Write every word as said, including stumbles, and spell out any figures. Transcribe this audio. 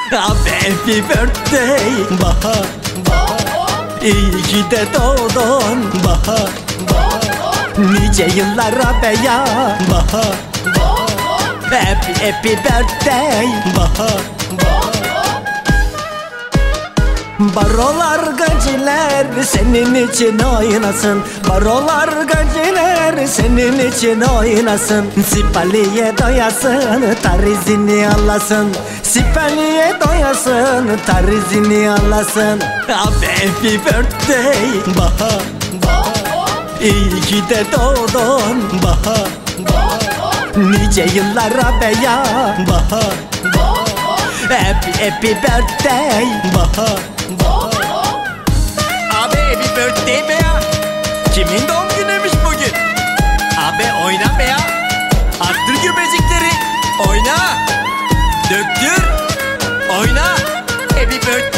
Abi happy birthday Bahar, İyi ki de doğdun Bahar, nice yıllara be ya Bahar, Happy happy birthday Bahar. Barolar gaciler senin için oynasın, barolar gaciler senin için oynasın. Sipaliye doyasın, tarizini alasın, sipaliye doyasın, tarizini alasın. Abi happy birthday Bahar, İyi ki de doğdun Bahar, nice yıllara be ya Bahar, Happy happy birthday Bahar. Abi happy birthday be ya. Kimin doğum günüymüş bugün? Abi oyna be ya. Arttır göbecikleri. Oyna. Döktür. Oyna. Happy birthday.